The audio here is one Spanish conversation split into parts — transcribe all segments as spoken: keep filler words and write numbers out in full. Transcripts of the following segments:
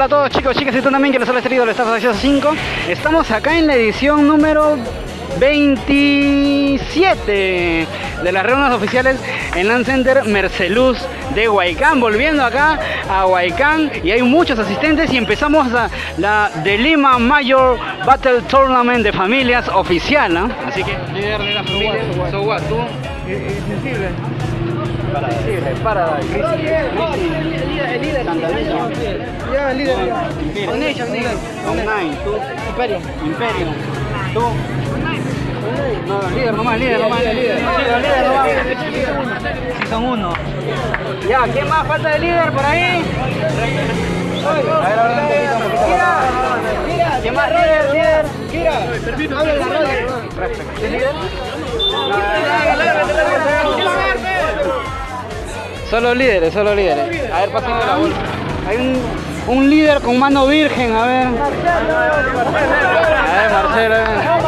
Hola a todos chicos, chicas y tú también que les habla este video, les estamos haciendo cinco. Estamos acá en la edición número veintisiete de las reuniones oficiales en LAN Center Merceluz de Huaycán. Volviendo acá a Huaycán y hay muchos asistentes y empezamos la, la de Lima Major Battle Tournament de familias oficial, ¿no? Así que líder de la familia, so what, tú insensible. Para, para, el líder, el líder, ya, el líder, Nation, Online, tú, Imperio, Imperio, tú, no, líder nomás, líder nomás, líder, líder nomás, sí son uno, ya, ¿quién más falta de líder por ahí? A ver, ahora un poquito, un poquito, ¿quién más líder, líder? Kira, habla la radio, ¿es líder? Solo líderes, solo líderes. A ver, pasando la bolsa. Hay un, un líder con mano virgen, a ver. A ver, Marcelo.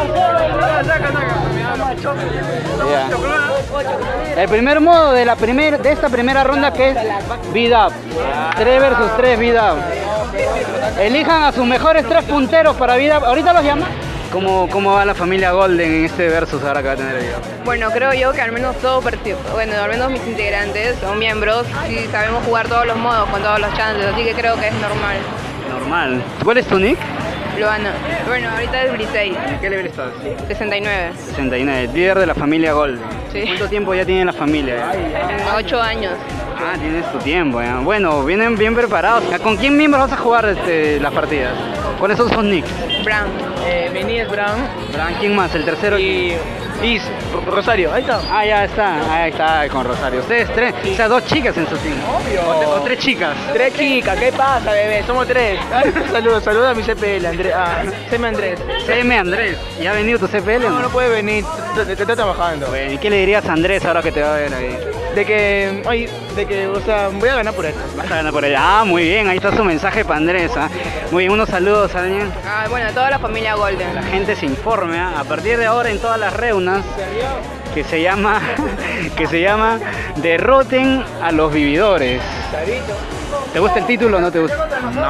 Yeah. El primer modo de la primer, de esta primera ronda, que es beat up. tres versus tres beat up. Elijan a sus mejores tres punteros para beat up. ¿Ahorita los llama? ¿Cómo, ¿Cómo va la familia Golden en este versus ahora que va a tener el video? Bueno, creo yo que al menos todo partido, bueno, al menos mis integrantes son miembros y sabemos jugar todos los modos con todos los chances, así que creo que es normal. Normal. ¿Cuál es tu nick? Luana. Bueno, ahorita es Brisei. ¿En qué nivel estás? sesenta y nueve. sesenta y nueve, líder de la familia Golden. Sí. ¿Cuánto tiempo ya tiene la familia? ocho años. Ah, tienes tu tiempo, ya. Bueno, vienen bien preparados. ¿Con quién miembros vas a jugar este, las partidas? ¿Cuáles son sus nicks? Brown. Eh, mi nick es Brown. Brown, ¿quién más? El tercero. Y Is, Rosario, ahí está. Ah, ya está, ahí está con Rosario. Ustedes tres, sí. O sea, dos chicas en su team. Obvio. O, o tres chicas. Tres chicas, ¿qué pasa, bebé? Somos tres. Saludos, saludos a mi C P L, Andrés. Ah, C M Andrés. C M Andrés. ¿Ya ha venido tu C P L? No, no puede venir, te está trabajando. Bueno, ¿y qué le dirías a Andrés ahora que te va a ver ahí? De que, ay, de que, o sea, voy a ganar por él. Vas a ganar por allá. Ah, muy bien, ahí está su mensaje para Andrés. ¿Ah? Muy bien, unos saludos a alguien. Ah, bueno, toda la familia Golden. La gente se informe, ¿ah? A partir de ahora en todas las reunas que se llama, que se llama Derroten a los vividores. ¿Te gusta el título o no te gusta? No.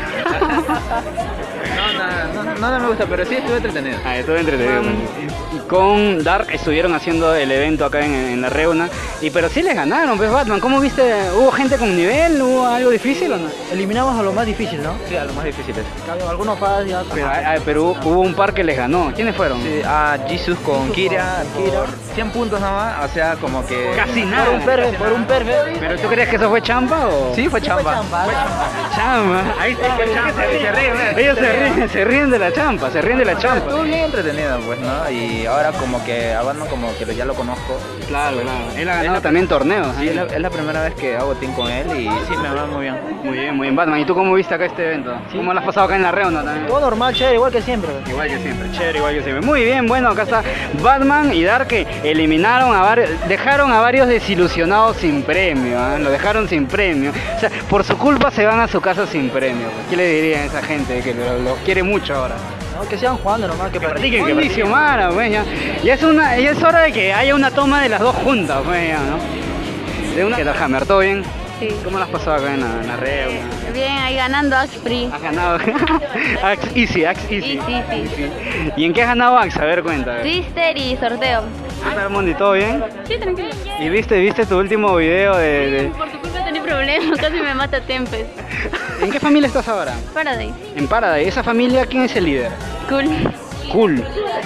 No, no, no, no me gusta, pero sí estuve entretenido. Ah, estuve entretenido. Y con Dark estuvieron haciendo el evento acá en, en la reuna. Y pero sí les ganaron, pues Batman. ¿Cómo viste? ¿Hubo gente con nivel? ¿Hubo algo difícil o no? Eliminamos a lo más difícil, ¿no? Sí, a lo más difíciles. Algunos fáciles ya. Pero, ah, pero hubo un par que les ganó. ¿Quiénes fueron? Sí, a Jesus con Kira. Kira. cien puntos nada más, o sea, como que... Casi nada. Por un perfect, por un perfect. ¿Pero tú crees que eso fue champa o...? Sí, fue chamba. Chamba. Ahí está. Se ríen, ellos se ríen, se ríen de la champa, se ríen de la champa. Estuvo bien entretenido, pues, ¿no? Y ahora como que a Batman como que ya lo conozco. Claro, claro. Él ha ganado también torneos. Sí, es la, es la primera vez que hago team con él y sí, me va muy bien. Muy bien, muy bien, Batman. ¿Y tú cómo viste acá este evento? Sí. ¿Cómo lo has pasado acá en la reunión también? Todo normal, chévere, igual que siempre. Igual que siempre, chévere, igual que siempre. Muy bien, bueno, acá está Batman y Dark, que eliminaron a varios, dejaron a varios desilusionados sin premio, ¿eh? Lo dejaron sin premio. O sea, por su culpa se van a su casa sin premio. ¿Qué le dirían a esa gente que los lo quiere mucho ahora? No, que sigan jugando nomás, que, que practiquen, que practiquen. Mara, pues, ya. Ya, es una, ya es hora de que haya una toma de las dos juntas, pues, ya, ¿no? De una... ¿Qué tal, Hammer? ¿Todo bien? Sí. ¿Cómo lo has pasado acá en la, en la red? Bien, ahí ganando Axe Free. ¿Has ganado? Axe Easy, Axe Easy. Easy, sí. ¿Y en qué has ganado Axe? A ver, cuenta. Twister y sorteo. ¿Qué tal, Mondi? ¿Todo bien? Sí, tranquilo. ¿Y viste, viste tu último video de...? de... Por tu culpa tenía problemas, casi me mata Tempest. ¿En qué familia estás ahora? Paradise. En Paradise. ¿Esa familia quién es el líder? Cool. Cool.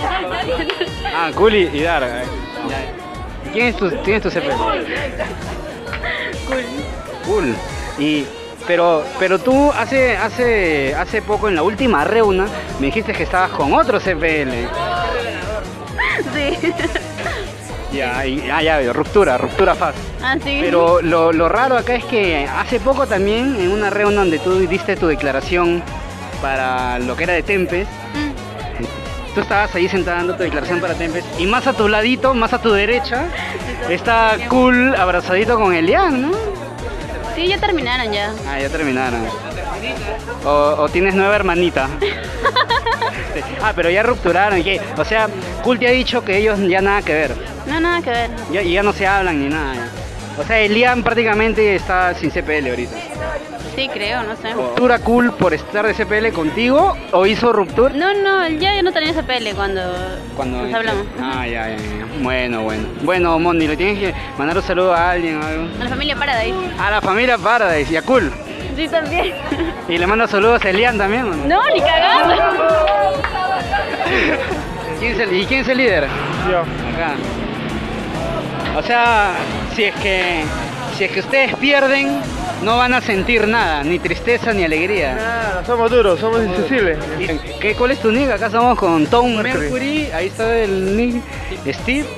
Ah, Cool y, y Dark. ¿Quién es tu, ¿Quién es tu C P? Cool. Cool. Y... Pero, pero tú hace, hace, hace poco en la última reuna me dijiste que estabas con otro C P L. Sí. Ya, y, ah, ya veo, ruptura, ruptura fast. Ah, sí. Pero lo, lo raro acá es que hace poco también, en una reunión donde tú diste tu declaración para lo que era de Tempest, mm. Tú estabas ahí sentada dando tu declaración para Tempest, y más a tu ladito, más a tu derecha, está Cool abrazadito con Elian, ¿no? Sí, ya terminaron ya. Ah, ya terminaron. O, o tienes nueva hermanita. Sí. Ah, pero ya rupturaron. ¿Qué? O sea, Cool te ha dicho que ellos ya nada que ver. No, nada que ver. Ya, y ya no se hablan ni nada. Ya. O sea, Elian prácticamente está sin C P L ahorita. Sí, creo, no sé. ¿Ruptura cool por estar de C P L contigo o hizo ruptura? No, no, ya yo no tenía ese pele cuando, Cuando nos hablamos. Ah, ya, ya, ya. Bueno, bueno. Bueno, Moni, le tienes que mandar un saludo a alguien o algo. A la familia Paradise. A la familia Paradise y a Cool. Sí, también. Y le mando saludos a Elian también, ¿o no? No, ni cagando. ¿Quién es el- ¿Y quién es el líder? Yo. Acá. O sea, si es que si es que ustedes pierden, no van a sentir nada, ni tristeza ni alegría. Nada, somos duros, somos insensibles. ¿Qué, ¿Cuál es tu nick? Acá estamos con Tom Mercury. Mercury, ahí está el nick, Steve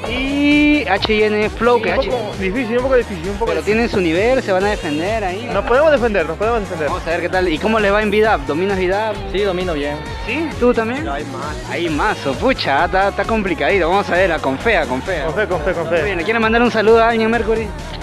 y H I N Flow, que Un H poco difícil, un poco difícil, un poco pero difícil. tienen su nivel, se van a defender ahí. Nos podemos defender, nos podemos defender. Vamos a ver qué tal. ¿Y cómo le va en VDAP? ¿Dominas VDAP? Sí, domino bien. ¿Sí? ¿Tú también? hay más. Hay mazo, pucha, está, está complicadito. Vamos a ver, a confea, confea. Con fe, con fe, con Muy fe. bien, ¿le quieren mandar un saludo a alguien, Mercury?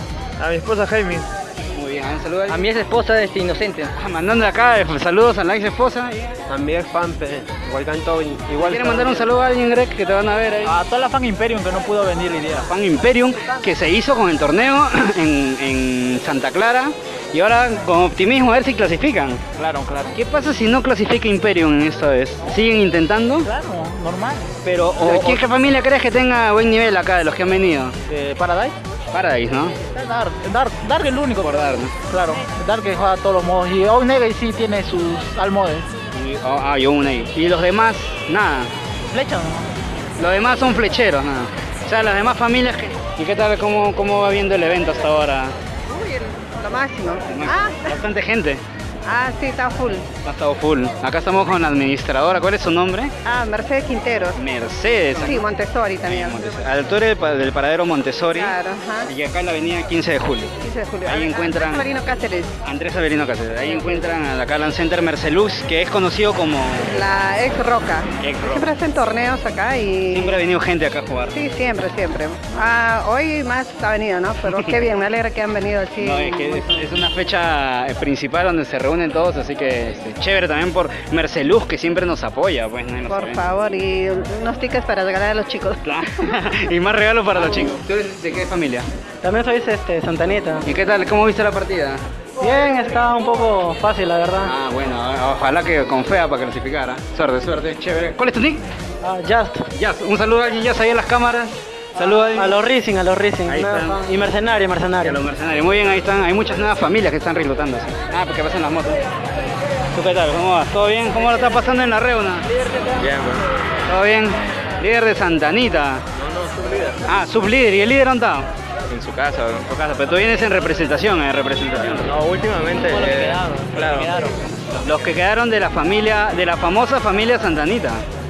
A mi esposa Jaime. Muy bien, un saludo a A alguien. mi ex esposa es inocente. Ah, mandando acá eh, saludos a la ex esposa. También fanpe, igual cantó, igual. ¿Quieren mandar un saludo a alguien, Greg, que te van a ver ahí? A toda la fan Imperium que no pudo venir hoy día. Fan Imperium, que se hizo con el torneo en, en Santa Clara y ahora con optimismo a ver si clasifican. Claro, claro. ¿Qué pasa si no clasifica Imperium esta vez? ¿Siguen intentando? Claro, normal. Pero, o, ¿qué, qué familia crees que tenga buen nivel acá de los que han venido? Eh, Paradise. Paradise, ¿no? Dark, Dark, Dark es el único. Por dar, ¿no? Claro, Dark que juega a todos los modos. Y Omega sí tiene sus almodes. Y- oh, ah, yo una ahí. Y los demás, nada. Flecha, ¿no? Los demás son flecheros, nada. O sea, las demás familias que... ¿Y qué tal? ¿Cómo, cómo va viendo el evento hasta ahora? Uy, lo máximo. Ah, Bastante gente. ah, sí, está full. Ha estado full. Acá estamos con la administradora. ¿Cuál es su nombre? Ah, Mercedes Quinteros. Mercedes. Sí, Montessori también. Altura del, pa- del paradero Montessori. Claro, ajá. Y acá en la avenida quince de julio. quince de julio. Ahí Ah, encuentran- ah, Marino Cáceres, Andrés Avelino Cáceres. Ahí encuentran al acá Land Center Mercelux, que es conocido como... la ex Roca. Ex Roca. Siempre hacen torneos acá y... Siempre ha venido gente acá a jugar. Sí, siempre, siempre. Ah, hoy más ha venido, ¿no? Pero qué bien, me alegra que han venido así. No, es que es, es una fecha eh, principal donde se reúnen todos, así que este, chévere también por Merceluz, que siempre nos apoya, pues, ¿no? En los Por eventos. favor, y unos tickets para regalar a los chicos. Claro. Y más regalos para los chicos. ¿Tú eres de qué familia? También soy este, Santanita. ¿Y qué tal? ¿Cómo viste la partida? Bien, está un poco fácil, la verdad. Ah, bueno, ojalá que con fea para clasificar. ¿Ah? Suerte, suerte, chévere. ¿Cuál es tu nick? Ah, Just. Jazz, un saludo a alguien, Jazz, ahí en las cámaras. Saludos ahí. A los Racing, a los Racing. Ahí Nada están. más. Y Mercenario, Y a Mercenario. los mercenarios. Muy bien, ahí están. Hay muchas nuevas familias que están reclutando. Ah, porque pasan las motos. ¿Tú qué tal? ¿Cómo vas? ¿Todo bien? ¿Cómo lo está pasando en la reuna? Bien, bueno. ¿Todo bien? Líder de Santanita. No, no, sublíder. Ah, sublíder. ¿Y el líder dónde está? En su casa, bro. En tu casa, pero tú vienes en representación, en representación. No, últimamente. eh, claro. Los que quedaron de la familia, de la famosa familia Santanita.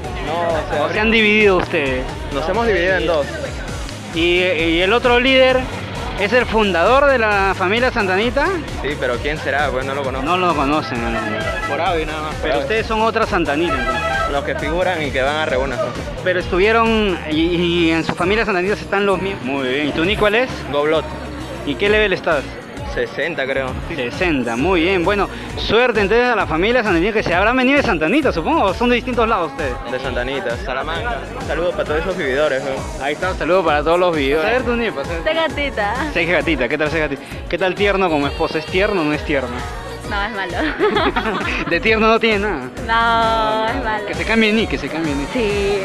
No, o ¿O se sea, han dividido ustedes? nos hemos dividido en dos. ¿Y, y el otro líder es el fundador de la familia Santanita? Sí, pero ¿quién será? Pues no lo conozco. No lo conocen, ¿no? Por audio nada más. Pero ustedes son otra Santanita, entonces. Los que figuran y que van a reúnas. Pero estuvieron, y, y en su familia Santanita están los míos. Muy bien. ¿Y tú, Nick, cuál es? Goblot. ¿Y qué level estás? sesenta, creo. sesenta, muy bien. Bueno, suerte entonces a la familia Santanita, que se habrán venido de Santanita, supongo, o son de distintos lados ustedes. De Santanita, Salamanca. Saludos para todos esos vividores, bro. Ahí está, un saludo para todos los videos. A ver tu Nick, pues, Esta gatita. Seis gatita, ¿qué tal seis gatita? ¿Qué tal tierno como esposo? ¿Es tierno o no es tierno? No, es malo. De tierno no tiene nada. No, es malo. Que se cambie Nick, que se cambie Nick. Sí.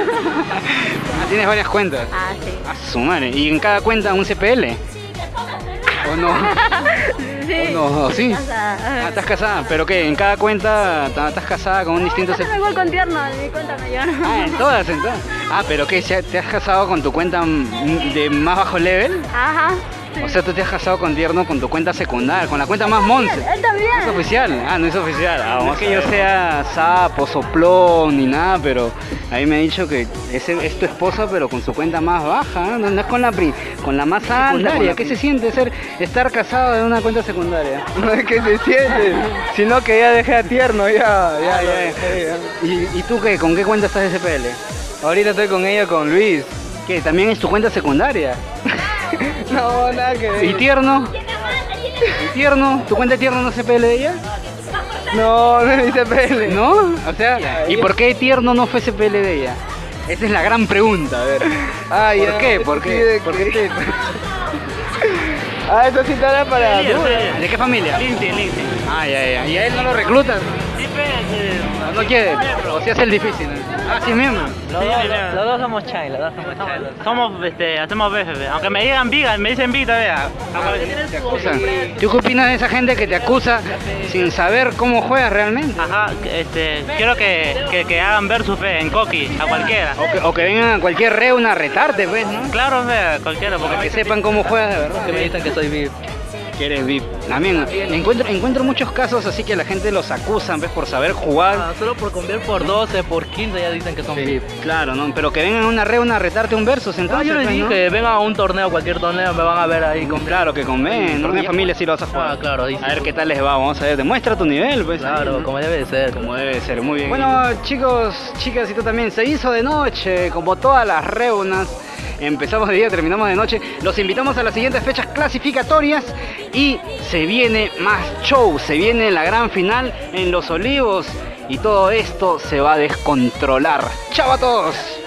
Ah, tienes varias cuentas. Ah, sí. A su madre. ¿Y en cada cuenta un C P L? ¿O no? Sí. ¿O no? ¿O sí? Casada. Ah, estás casada. ¿Pero qué? ¿En cada cuenta ta- estás casada con un distinto C P L? Pásame igual con tierno, en mi cuenta me llevan. Ah, en todas, en todas. Ah, pero ¿qué? ¿Se- ¿Te has casado con tu cuenta mm, de más bajo level? Ajá. Sí. O sea, tú te has casado con tierno con tu cuenta secundaria, con la cuenta más monce. Él también. ¿Es oficial? Ah, no es oficial. Ah, no es que yo sea sapo, soplón ni nada, pero ahí me ha dicho que ese es tu esposa, pero con su cuenta más baja, ¿no? No es con la pri, con la más secundaria. ¿Qué se siente ser estar casado en una cuenta secundaria? No es que se siente, sino que ya dejé a tierno, ya, ya, Ah, ya. ya. ¿Y, ¿Y tú qué? ¿Con qué cuenta estás de C P L? Ahorita estoy con ella, con Luis. ¿Qué? ¿También es tu cuenta secundaria? No, nada que ver. ¿Y tierno? ¿Y tierno? ¿Tu cuenta de tierno no es C P L de ella? No, no es mi C P L. ¿No? O sea, ¿y por qué tierno no fue C P L de ella? Esa es la gran pregunta, a ver. Ah, ¿Por ya, qué? eso ¿Por sí qué? de ¿Por que- qué te- Ah, eso sí estará para... ¿De qué familia? LinkedIn, LinkedIn. Ah, ya, ya. ¿Y a él no lo reclutan? Sí, pues, ¿No quiere? ¿O si hace el difícil? Ah, sí, miembro. Los, dos, los, los dos somos chai, los dos somos chai. somos, este, hacemos veces, aunque me digan viga, me dicen vita, vea. Te acusan. ¿Tú qué opinas de esa gente que te acusa sin saber cómo juegas realmente? Ajá, este, quiero que, que, que hagan ver su fe en Coqui, a cualquiera. O que, o que vengan a cualquier reuna a retarte, pues, ¿no? Claro, vea, cualquiera, Para porque que sepan cómo juegas de verdad. Que me dicen que soy V I P. Que eres V I P. También encuentro, encuentro muchos casos así que la gente los acusan, ¿ves? Por saber jugar. Ah, solo por conviar por doce, por quince ya dicen que son Sí, V I P. claro, ¿no? Pero que vengan a una reuna a retarte un versus, No, entonces, yo les pues, ¿no? dije, vengan a un torneo, cualquier torneo, me van a ver ahí con... Claro, que conven, ¿no? En familia sí lo vas a jugar. Ah, claro, ahí sí. A ver qué tal les va, vamos a ver, demuestra tu nivel, pues. Claro, ¿no? como debe de ser. Como debe ser, muy bien. Bueno, chicos, chicas y tú también, se hizo de noche, como todas las reunas. Empezamos de día, terminamos de noche. Los invitamos a las siguientes fechas clasificatorias y se viene más show, se viene la gran final en Los Olivos y todo esto se va a descontrolar. ¡Chao a todos!